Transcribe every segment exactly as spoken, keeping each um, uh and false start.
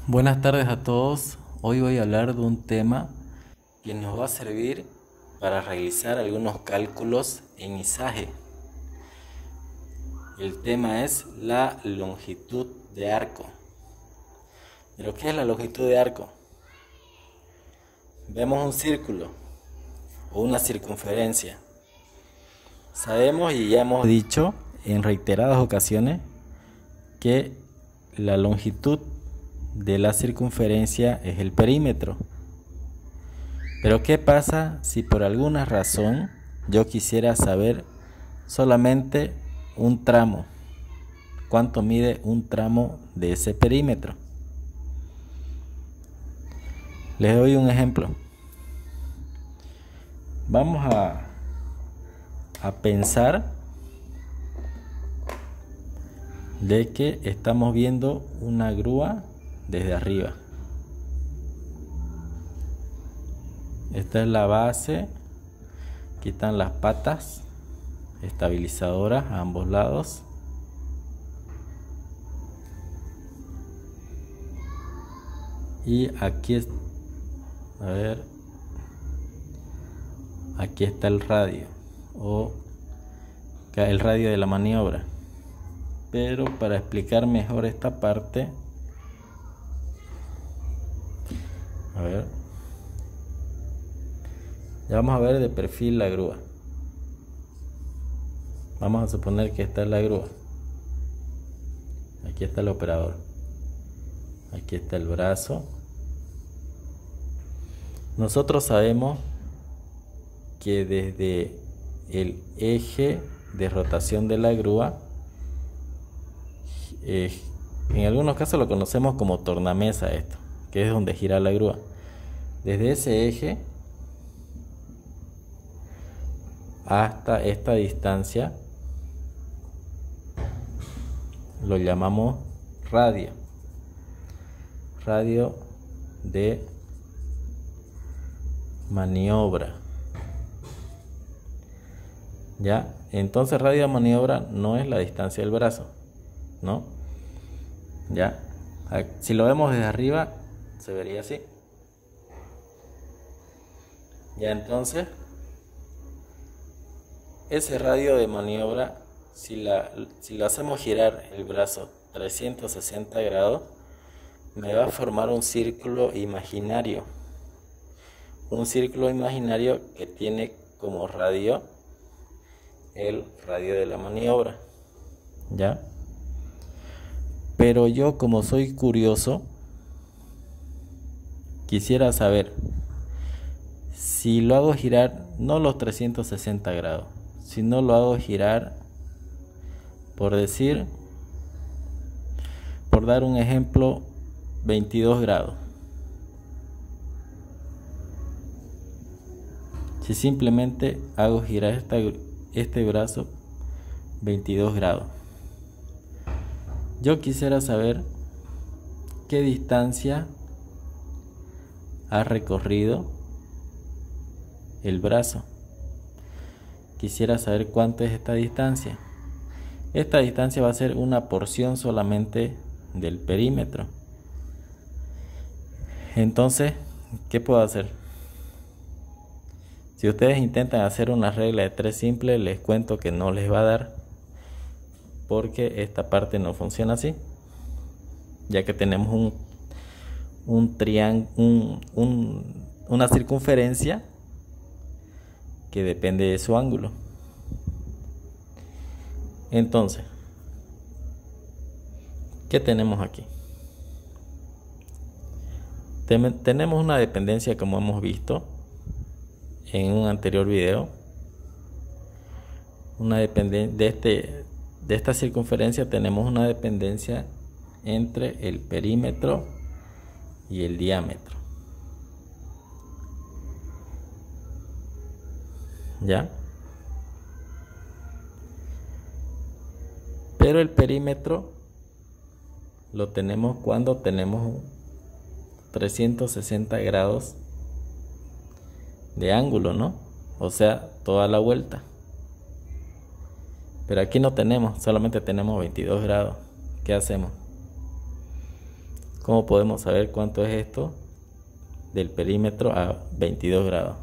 Buenas tardes a todos. Hoy voy a hablar de un tema que nos va a servir para realizar algunos cálculos en izaje. El tema es la longitud de arco. ¿Pero qué es la longitud de arco? Vemos un círculo o una circunferencia. Sabemos y ya hemos dicho en reiteradas ocasiones que la longitud de la circunferencia es el perímetro. Pero ¿qué pasa si por alguna razón yo quisiera saber solamente un tramo? ¿Cuánto mide un tramo de ese perímetro? Les doy un ejemplo. Vamos a, a pensar de que estamos viendo una grúa desde arriba. Esta es la base. Aquí están las patas estabilizadoras a ambos lados. Y aquí es, a ver, aquí está el radio o el radio de la maniobra. Pero para explicar mejor esta parte, a ver, ya vamos a ver de perfil la grúa. Vamos a suponer que esta es la grúa. Aquí está el operador. Aquí está el brazo. Nosotros sabemos que desde el eje de rotación de la grúa, eh, en algunos casos lo conocemos como tornamesa, esto, que es donde gira la grúa. Desde ese eje hasta esta distancia lo llamamos radio. Radio de maniobra. Ya, entonces radio de maniobra no es la distancia del brazo, ¿no? Ya, si lo vemos desde arriba se vería así. Ya, entonces ese radio de maniobra, si la si lo hacemos girar el brazo trescientos sesenta grados, me va a formar un círculo imaginario. Un círculo imaginario que tiene como radio el radio de la maniobra. ¿Ya? Pero yo, como soy curioso, quisiera saber si lo hago girar no los trescientos sesenta grados, sino lo hago girar, por decir, por dar un ejemplo, veintidós grados. Si simplemente hago girar esta, este brazo veintidós grados, yo quisiera saber qué distancia ha recorrido el brazo. Quisiera saber cuánto es esta distancia. Esta distancia va a ser una porción solamente del perímetro. Entonces, ¿qué puedo hacer? Si ustedes intentan hacer una regla de tres simple, les cuento que no les va a dar, porque esta parte no funciona así, ya que tenemos un, un triángulo, un, un, una circunferencia que depende de su ángulo. Entonces, ¿qué tenemos aquí? Tem- tenemos una dependencia, como hemos visto en un anterior video. Una dependencia de este de esta circunferencia, tenemos una dependencia entre el perímetro y el diámetro. ¿Ya? Pero el perímetro lo tenemos cuando tenemos trescientos sesenta grados de ángulo, ¿no? O sea, toda la vuelta. Pero aquí no tenemos, solamente tenemos veintidós grados. ¿Qué hacemos? ¿Cómo podemos saber cuánto es esto del perímetro a veintidós grados?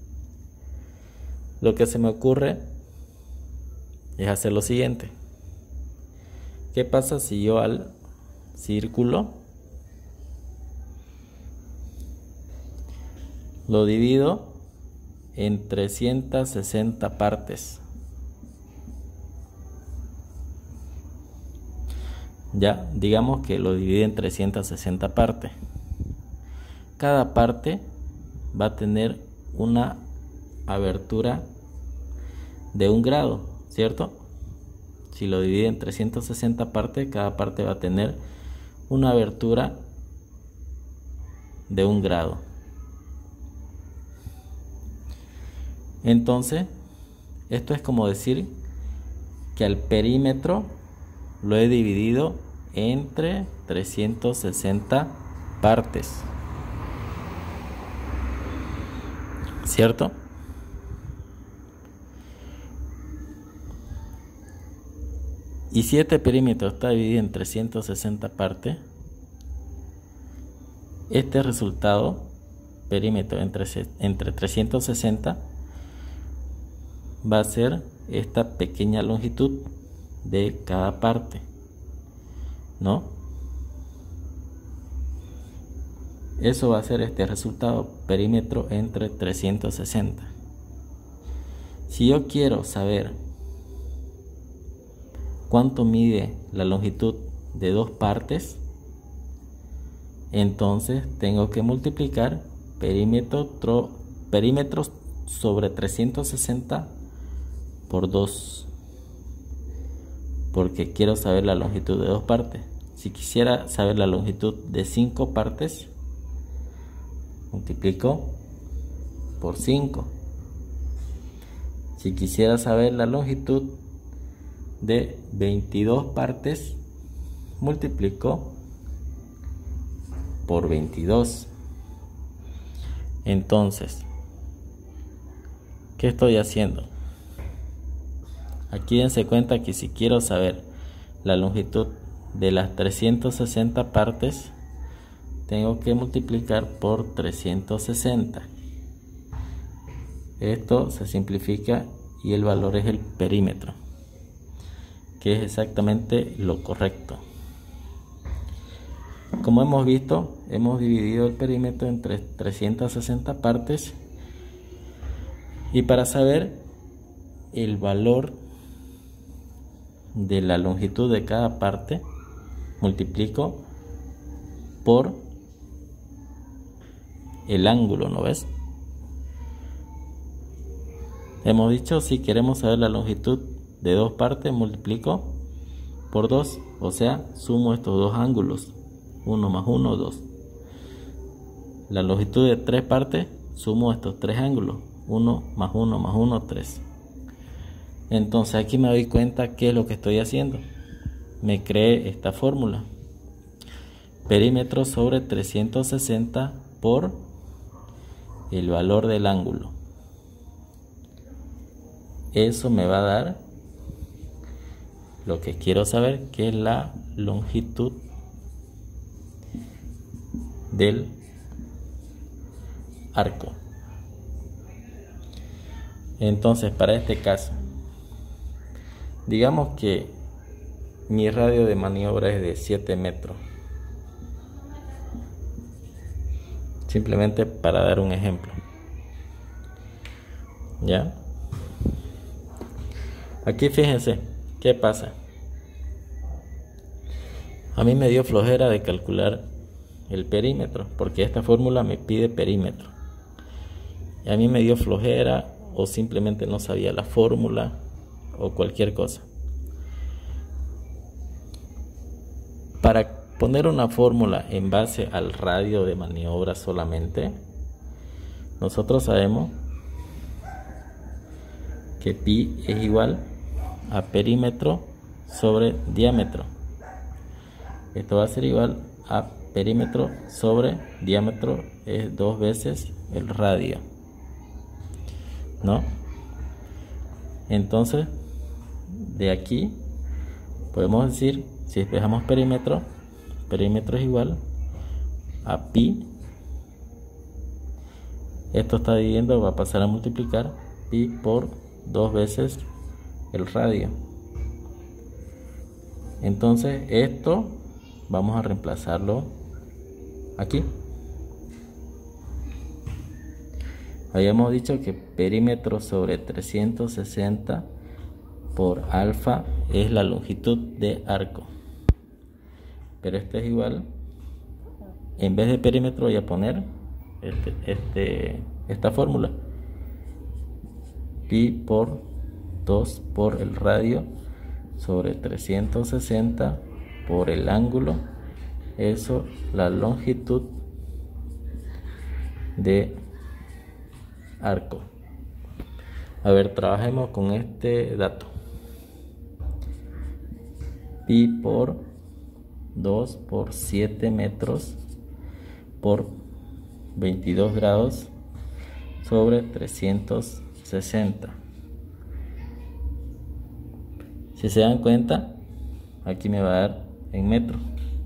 Lo que se me ocurre es hacer lo siguiente. ¿Qué pasa si yo al círculo lo divido en trescientas sesenta partes? Ya, digamos que lo divide en trescientas sesenta partes. Cada parte va a tener una abertura de un grado, ¿cierto? Si lo divide en trescientas sesenta partes, cada parte va a tener una abertura de un grado. Entonces, esto es como decir que al perímetro lo he dividido entre trescientas sesenta partes, ¿cierto? Y si este perímetro está dividido en trescientas sesenta partes, este resultado, perímetro entre, entre trescientas sesenta, va a ser esta pequeña longitud de cada parte, ¿no? Eso va a ser este resultado, perímetro entre trescientas sesenta. Si yo quiero saber cuánto mide la longitud de dos partes, entonces tengo que multiplicar perímetro, perímetros sobre trescientas sesenta por dos, porque quiero saber la longitud de dos partes. Si quisiera saber la longitud de cinco partes, multiplico por cinco. Si quisiera saber la longitud de veintidós partes, multiplico por veintidós. Entonces, ¿qué estoy haciendo? Aquí dense cuenta que si quiero saber la longitud de las trescientas sesenta partes, tengo que multiplicar por trescientas sesenta. Esto se simplifica y el valor es el perímetro, que es exactamente lo correcto. Como hemos visto, hemos dividido el perímetro entre trescientas sesenta partes, y para saber el valor de la longitud de cada parte, multiplico por el ángulo, ¿no ves? Hemos dicho, si queremos saber la longitud de dos partes, multiplico por dos, o sea, sumo estos dos ángulos, uno más uno, dos. La longitud de tres partes, sumo estos tres ángulos, uno más uno más uno, tres. Entonces aquí me doy cuenta qué es lo que estoy haciendo. Me creé esta fórmula: perímetro sobre trescientas sesenta por el valor del ángulo. Eso me va a dar lo que quiero saber, que es la longitud del arco. Entonces, para este caso, digamos que mi radio de maniobra es de siete metros. Simplemente para dar un ejemplo. ¿Ya? Aquí fíjense, ¿qué pasa? A mí me dio flojera de calcular el perímetro, porque esta fórmula me pide perímetro. Y a mí me dio flojera, o simplemente no sabía la fórmula, o cualquier cosa. Para poner una fórmula en base al radio de maniobra solamente, nosotros sabemos que pi es igual a perímetro sobre diámetro. Esto va a ser igual a perímetro sobre diámetro, es dos veces el radio, ¿no? Entonces, de aquí podemos decir, si despejamos perímetro, perímetro es igual a pi. Esto está dividiendo, va a pasar a multiplicar pi por dos veces el radio. Entonces esto vamos a reemplazarlo aquí. Habíamos dicho que perímetro sobre trescientos sesenta por alfa es la longitud de arco, pero este es igual, en vez de perímetro voy a poner este, este, esta fórmula, pi por dos por el radio sobre trescientos sesenta por el ángulo, eso la longitud de arco. A ver, trabajemos con este dato. Pi por dos por siete metros por veintidós grados sobre trescientos sesenta. Si se dan cuenta, aquí me va a dar en metros.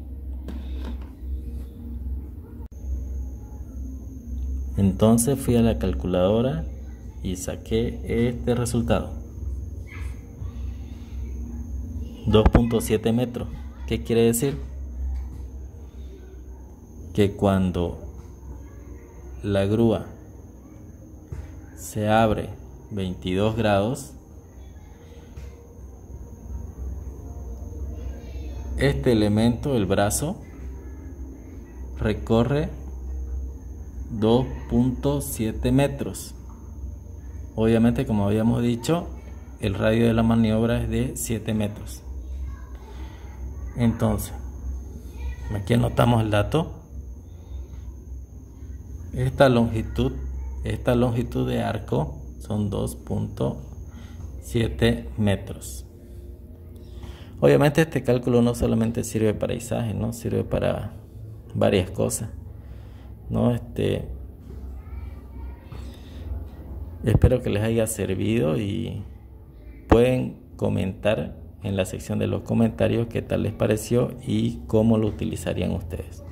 Entonces fui a la calculadora y saqué este resultado: dos punto siete metros. ¿Qué quiere decir? Que cuando la grúa se abre veintidós grados, este elemento, el brazo, recorre dos punto siete metros. Obviamente, como habíamos dicho, el radio de la maniobra es de siete metros. Entonces, aquí anotamos el dato. Esta longitud, esta longitud de arco son dos punto siete metros. Obviamente este cálculo no solamente sirve para paisaje, no sirve para varias cosas, ¿no? Este, espero que les haya servido y pueden comentar en la sección de los comentarios qué tal les pareció y cómo lo utilizarían ustedes.